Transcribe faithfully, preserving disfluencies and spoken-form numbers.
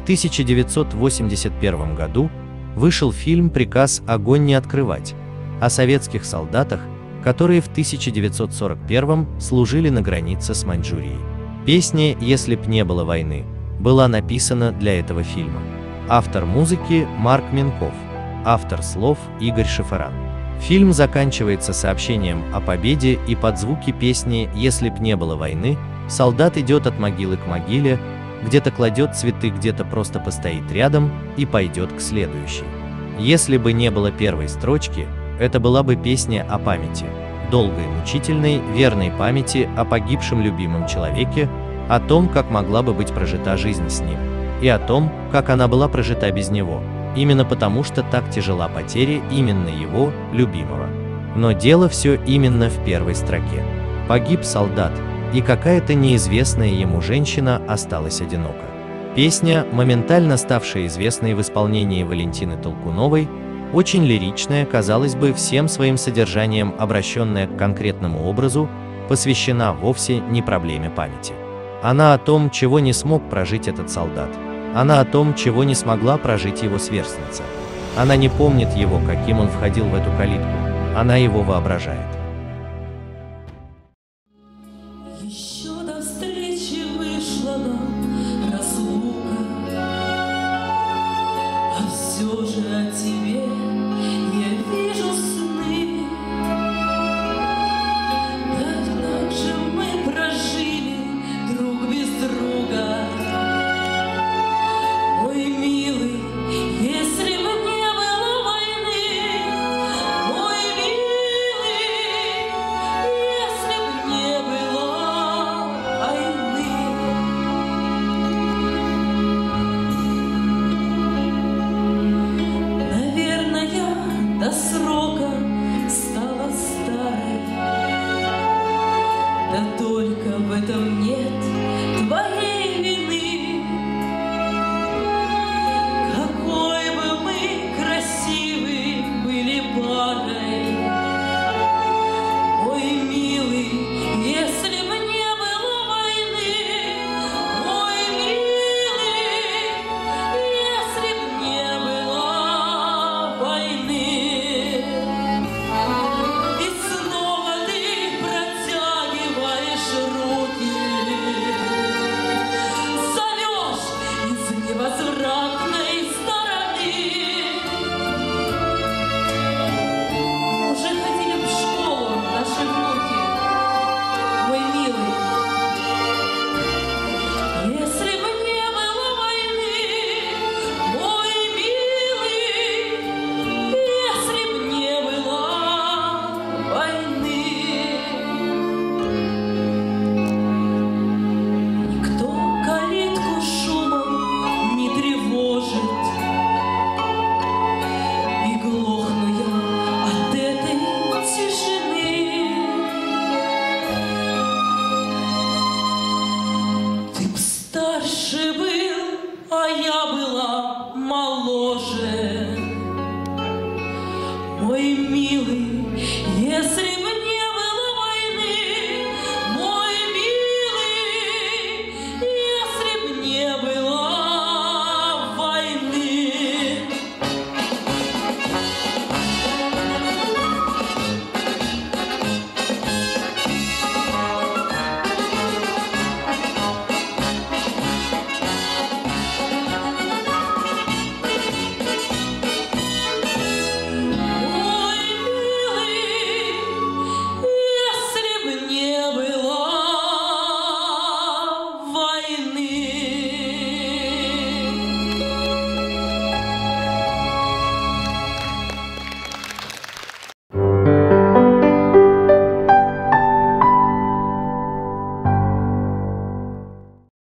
тысяча девятьсот восемьдесят первом году вышел фильм «Приказ огонь не открывать» о советских солдатах, которые в тысяча девятьсот сорок первом служили на границе с Маньчжурией. Песня «Если б не было войны» была написана для этого фильма. Автор музыки – Марк Минков, автор слов – Игорь Шеферан. Фильм заканчивается сообщением о победе, и под звуки песни «Если б не было войны» солдат идет от могилы к могиле, где-то кладет цветы, где-то просто постоит рядом и пойдет к следующей. Если бы не было первой строчки, это была бы песня о памяти, долгой, мучительной, верной памяти о погибшем любимом человеке, о том, как могла бы быть прожита жизнь с ним, и о том, как она была прожита без него, именно потому что так тяжела потеря именно его, любимого. Но дело все именно в первой строке. Погиб солдат, и какая-то неизвестная ему женщина осталась одинока. Песня, моментально ставшая известной в исполнении Валентины Толкуновой, очень лиричная, казалось бы, всем своим содержанием обращенная к конкретному образу, посвящена вовсе не проблеме памяти. Она о том, чего не смог прожить этот солдат. Она о том, чего не смогла прожить его сверстница. Она не помнит его, каким он входил в эту калитку. Она его воображает. Еще до встречи вышла нам разлука, а все же о тебе я вижу сны. Как же мы прожили друг без друга, мой милый, если бы не было войны, мой милый, если бы не было войны. Наверное, я до срока стала старой, да только в этом нет твоей вины. Какой бы мы красивы были парой, мой милый, если бы не было войны, мой милый, если бы не было войны. И снова ты протягиваешь руки, зовешь из невозвратной стороны. Уже ходили в школу наши внуки, мой милый. Если бы не было войны, мой милый, если бы не было войны. Никто калитку шумом не тревожит, и глохну я от этой тишины. Ты б старше был, а я была моложе, мой милый, если